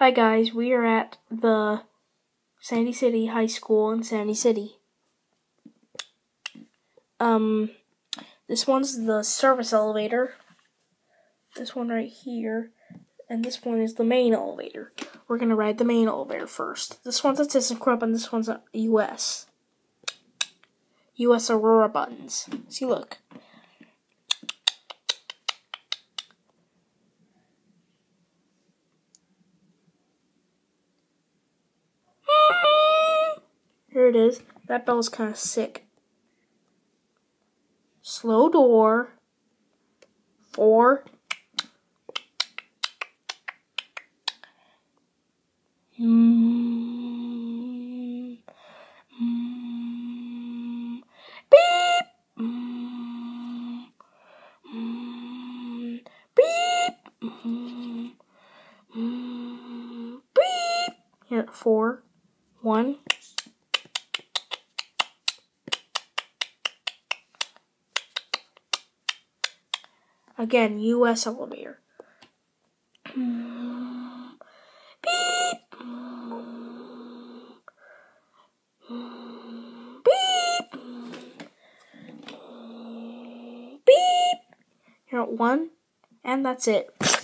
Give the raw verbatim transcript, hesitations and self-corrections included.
Hi guys, we are at the Sandy City High School in Sandy City. Um, this one's the service elevator. This one right here. And this one is the main elevator. We're gonna ride the main elevator first. This one's a ThyssenKrupp and this one's a U S U S Aurora buttons. See, look. Here it is. That bell's kind of sick. Slow door. Four. Mm. Mm. Beep. Mm. Mm. Beep. Mm. Mm. Beep. Here, four. One. Again, U S elevator. Mm. Beep. Mm. Beep. Mm. Beep. Here, one, and that's it.